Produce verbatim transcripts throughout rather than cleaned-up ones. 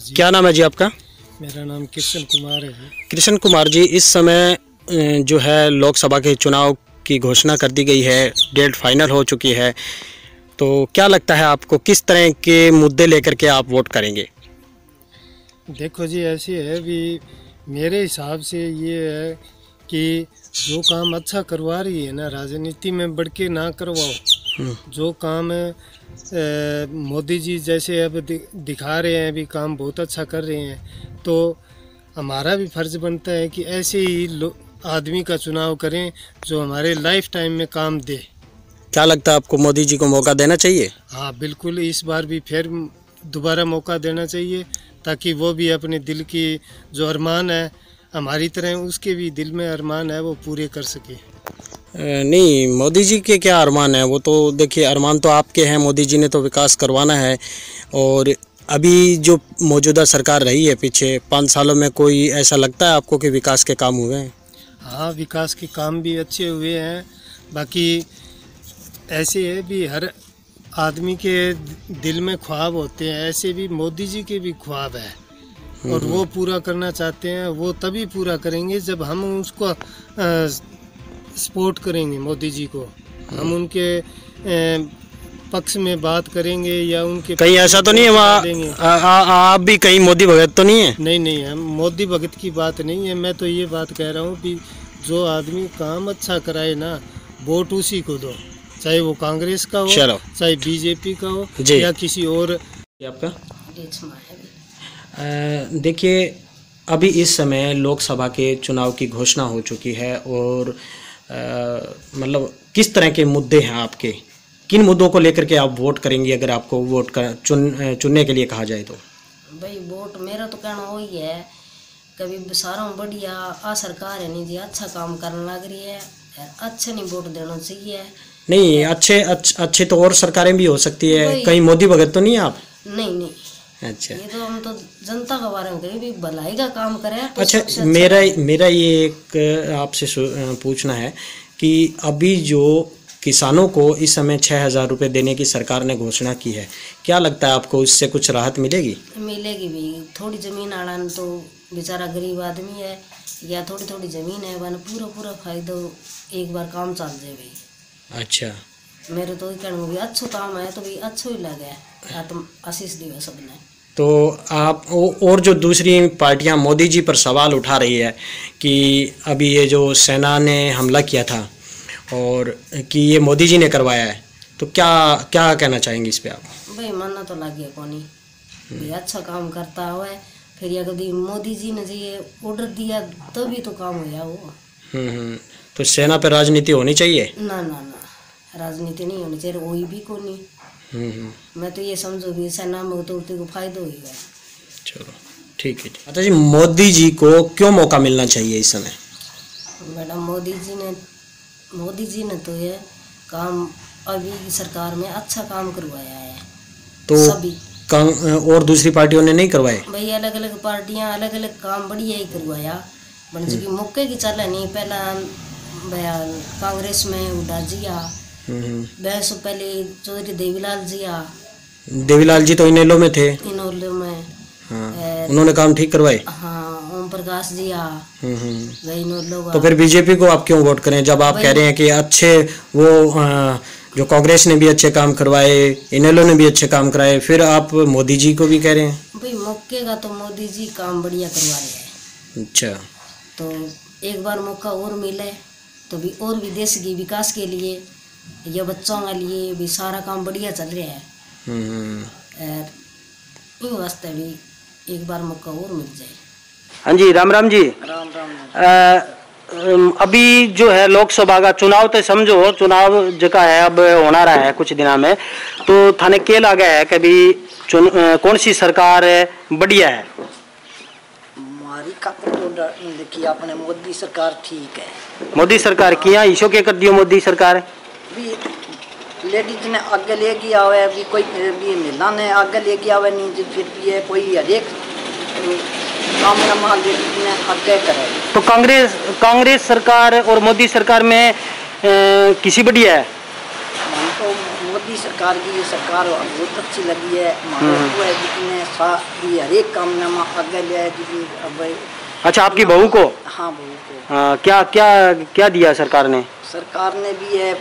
जी। क्या नाम है जी आपका? मेरा नाम कृष्ण कुमार है जी। कृष्ण कुमार जी, इस समय जो है लोकसभा के चुनाव की घोषणा कर दी गई है, डेट फाइनल हो चुकी है, तो क्या लगता है आपको किस तरह के मुद्दे लेकर के आप वोट करेंगे? देखो जी, ऐसी है भी, मेरे हिसाब से ये है कि जो काम अच्छा करवा रही है ना, राजनीति में बढ़ के ना करवाओ। जो काम ए, मोदी जी जैसे अब दि, दिखा रहे हैं, भी काम बहुत अच्छा कर रहे हैं, तो हमारा भी फर्ज बनता है कि ऐसे ही आदमी का चुनाव करें जो हमारे लाइफ टाइम में काम दे। क्या लगता है आपको मोदी जी को मौका देना चाहिए? हाँ बिल्कुल, इस बार भी फिर दोबारा मौका देना चाहिए, ताकि वो भी अपने दिल की जो अरमान है, हमारी तरह उसके भी दिल में अरमान है, वो पूरे कर सके। नहीं, मोदी जी के क्या अरमान है? वो तो देखिए, अरमान तो आपके हैं, मोदी जी ने तो विकास करवाना है। और अभी जो मौजूदा सरकार रही है पिछले पाँच सालों में, कोई ऐसा लगता है आपको कि विकास के काम हुए हैं? हाँ, विकास के काम भी अच्छे हुए हैं। बाकी ऐसे है भी, हर आदमी के दिल में ख्वाब होते हैं, ऐसे भी मोदी जी के भी ख्वाब है और वो पूरा करना चाहते हैं। वो तभी पूरा करेंगे जब हम उसको सपोर्ट करेंगे, मोदी जी को। हम उनके आ, पक्ष में बात करेंगे या उनके कहीं ऐसा तो नहीं है वहाँ आप भी कहीं मोदी भगत तो नहीं है? नहीं नहीं, हम मोदी भगत की बात नहीं है। मैं तो ये बात कह रहा हूँ कि जो आदमी काम अच्छा कराए ना, वोट उसी को दो, चाहे वो कांग्रेस का हो, चाहे बीजेपी का हो या किसी और। आपका देखिए, अभी इस समय लोकसभा के चुनाव की घोषणा हो चुकी है और मतलब किस तरह के मुद्दे हैं आपके? किन मुद्दों को लेकर के आप वोट करेंगे अगर आपको वोट कर चुन चुनने के लिए कहा जाए तो? भाई वोट मेरा तो कहना वही है, कभी सारा बढ़िया आ सरकार है नहीं जी, अच्छा काम करने लग रही है, अच्छा नहीं वोट देना चाहिए। नहीं, अच्छे अच्छे, अच्छे तो और सरकारें भी हो सकती है, कहीं मोदी भगत तो नहीं है आप? नहीं नहीं। अच्छा, ये तो हम तो जनता के बारे में कहीं भी भलाई का काम करें तो अच्छा, अच्छा मेरा मेरा ये एक आपसे पूछना है कि अभी जो किसानों को इस समय छः हज़ार रुपये देने की सरकार ने घोषणा की है, क्या लगता है आपको इससे कुछ राहत मिलेगी? मिलेगी भी। थोड़ी ज़मीन आना तो बेचारा गरीब आदमी है या थोड़ी थोड़ी ज़मीन है, वन पूरा पूरा फायदा एक बार काम चल जाए भाई। अच्छा, मेरे तो कहना भी अच्छो काम है तो भी अच्छो ही लगे, तुम आशीष दिया सबने। तो आप और जो दूसरी पार्टियां मोदी जी पर सवाल उठा रही है कि अभी ये जो सेना ने हमला किया था और कि ये मोदी जी ने करवाया है, तो क्या क्या कहना चाहेंगे इस पे आप? भाई मानना तो लग गया कौन ही अच्छा काम करता हुआ है, फिर या कभी मोदी जी ने ये ऑर्डर दिया तभी तो काम हुआ वो। हम्म तो सेना पे राजनीति होनी चाहिए? ना ना ना, राजनीति नहीं होनी चाहिए, वही भी कौन नहीं। मैं तो ये समझो भी सेना में तो को फायदा हो गया। चलो ठीक है। अच्छा जी, मोदी जी को क्यों मौका मिलना चाहिए इस समय? मैडम मोदी जी ने मोदी जी ने तो ये काम अभी की सरकार में अच्छा काम करवाया है, तो सभी काम और दूसरी पार्टियों ने नहीं करवाए? भाई अलग अलग पार्टियां अलग अलग काम बढ़िया ही करवाया, बन की मौके की चल नहीं। पहला कांग्रेस में उड़ा जिया, बहस पहले चौधरी देवीलाल जी आ देवीलाल जी तो इनेलो में थे। इनेलो में हाँ, उन्होंने काम ठीक करवाए। हाँ, ओम प्रकाश जी आ इनेलो। तो फिर बीजेपी को आप क्यों वोट करें जब आप कह रहे हैं कि अच्छे वो आ, जो कांग्रेस ने भी अच्छे काम करवाए, इनेलो ने भी अच्छे काम कराए, फिर आप मोदी जी को भी कह रहे हैं? भाई मौके का तो मोदी जी काम बढ़िया करवा रहे हैं। अच्छा, तो एक बार मौका और मिले तो भी और भी देश के विकास के लिए या बच्चों के लिए भी सारा काम बढ़िया चल रहा है। और इन वास्ते भी एक बार मौका और मिल जाए। हाँ जी, राम राम जी। राम राम। आ, अभी जो है लोकसभा का चुनाव तो समझो चुनाव जगह है, अब होना रहा है कुछ दिनों में, तो थाने के लगा है कभी चुन कौन सी सरकार बढ़िया है? हमारी तो अपने मोदी सरकार ठीक है। मोदी सरकार किया ईशो के कर दियो मोदी सरकार भी लेडीज ने आगे लेके आवे, भी कोई भी महिला ने आगे लेके आवे नहीं, फिर भी है कोई हर एक काम लेडीज ने आगे करे। तो कांग्रेस कांग्रेस सरकार और मोदी सरकार में ए, किसी बढ़िया है? हम तो मोदी मोदी सरकार की सरकार बहुत अच्छी लगी है। हमारे को है जितने सा भी हर एक काम में आगे लिया है जी। अब अच्छा, आपकी बहू को? हाँ, बहू को। आ, क्या क्या क्या दिया सरकार ने? सरकार ने भी है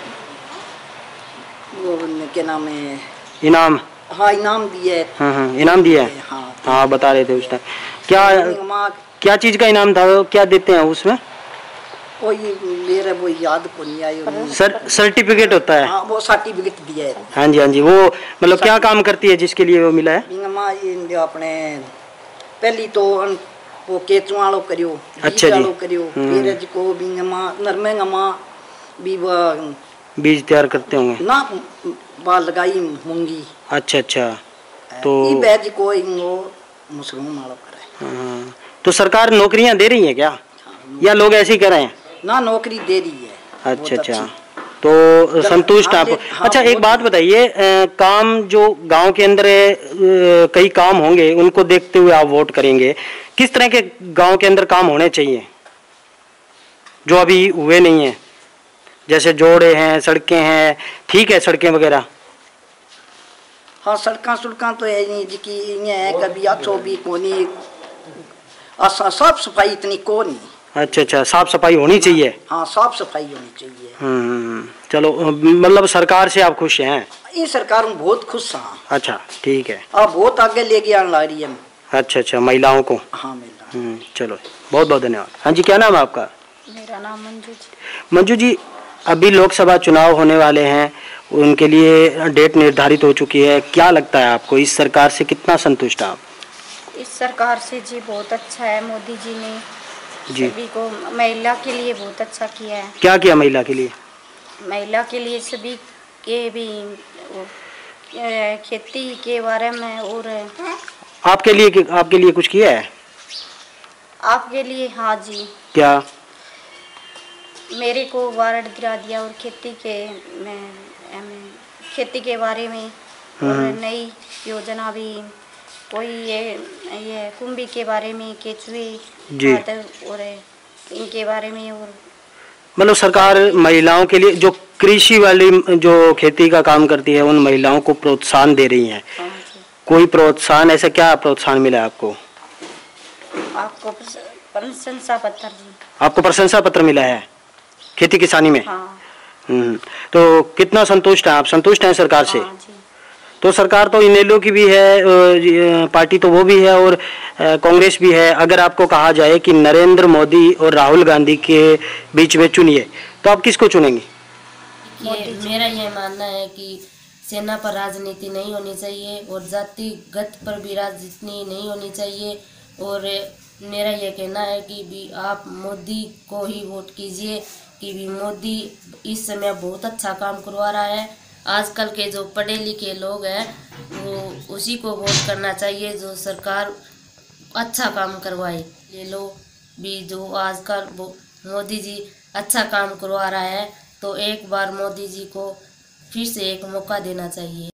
वो क्या नाम है, इनाम? हाँ, इनाम दिया है। हाँ हाँ, इनाम दिया है। हाँ हाँ, बता रहे थे उस टाइम। क्या क्या चीज़ का इनाम था, क्या देते हैं उसमें? वो ये मेरे वो याद को नहीं आई। सर सर्टिफिकेट होता है? हाँ, वो सर्टिफिकेट दिया है। हाँ जी हाँ जी। वो मतलब क्या काम करती है जिसके लिए वो मिला है? बिंगमा ये अपने पहली तो वो केचुआ वालों करियो, अच्छा जी, करियो, फिर जिको बिंगमा नरमे गमा भी वो बीज तैयार करते होंगे ना, बाल लगाई मूंगी। अच्छा अच्छा। तो ये बैज को वो मशरूम वालों करे। हाँ, तो सरकार नौकरियां दे रही है क्या, या लोग ऐसे ही कर रहे हैं? ना, नौकरी दे रही है। अच्छा अच्छा, तो संतुष्ट आप? अच्छा, एक बात बताइए, काम जो गांव के अंदर है, कई काम होंगे, उनको देखते हुए आप वोट करेंगे। किस तरह के गांव के अंदर काम होने चाहिए जो अभी हुए नहीं है? जैसे जोड़े हैं, सड़कें हैं, ठीक है, सड़कें वगैरह? हाँ, सड़का सुड़का तो है नहीं जी की ये है, कभी अच्छो भी कोनी, साफ सफाई इतनी को नहीं। अच्छा अच्छा, साफ सफाई होनी चाहिए। हाँ, साफ सफाई होनी चाहिए। हम्म, चलो, मतलब सरकार से आप खुश हैं? ये सरकार में बहुत खुश हाँ। अच्छा, ठीक है। आप बहुत आगे लेके आने लग रही है। अच्छा अच्छा, महिलाओं को? हाँ, महिला। हम्म, चलो, बहुत बहुत धन्यवाद। हाँ जी, क्या नाम है आपका? मेरा नाम मंजू जी। मंजू जी, अभी लोकसभा चुनाव होने वाले हैं, उनके लिए डेट निर्धारित हो चुकी है। क्या लगता है आपको, इस सरकार से कितना संतुष्ट हैं आप? इस सरकार से जी बहुत अच्छा है। मोदी जी ने जी सभी को महिला के लिए बहुत अच्छा किया है। क्या किया महिला के लिए? महिला के लिए सभी के भी वो, ए, खेती के बारे में, और आपके लिए आपके लिए कुछ किया है? आपके लिए हाँ जी, क्या? मेरे को वारंट गिरा दिया, और खेती के में, में खेती के बारे में, और नई योजना भी कोई ये ये कुंभी के बारे में, केचुए और इनके बारे में। और मतलब सरकार महिलाओं के लिए जो कृषि वाली जो खेती का काम करती है, उन महिलाओं को प्रोत्साहन दे रही है। कोई प्रोत्साहन, ऐसा क्या प्रोत्साहन मिला है आपको? आपको प्रशंसा पत्र जी। आपको प्रशंसा पत्र मिला है खेती किसानी में? हाँ। हम्म, तो कितना संतुष्ट हैं आप? संतुष्ट हैं सरकार से? हाँ जी। तो सरकार तो इनेलो की भी है, पार्टी तो वो भी है, और कांग्रेस भी है। अगर आपको कहा जाए कि नरेंद्र मोदी और राहुल गांधी के बीच में चुनिए, तो आप किसको चुनेंगे? ये मेरा ये मानना है कि सेना पर राजनीति नहीं होनी चाहिए, और जातिगत पर भी राजनीति नहीं होनी चाहिए। और मेरा ये कहना है कि भी आप मोदी को ही वोट कीजिए, कि भी मोदी इस समय बहुत अच्छा काम करवा रहा है। आजकल के जो पढ़े लिखे लोग हैं वो उसी को वोट करना चाहिए जो सरकार अच्छा काम करवाए। ये लोग भी जो आजकल मोदी जी अच्छा काम करवा रहा है, तो एक बार मोदी जी को फिर से एक मौका देना चाहिए।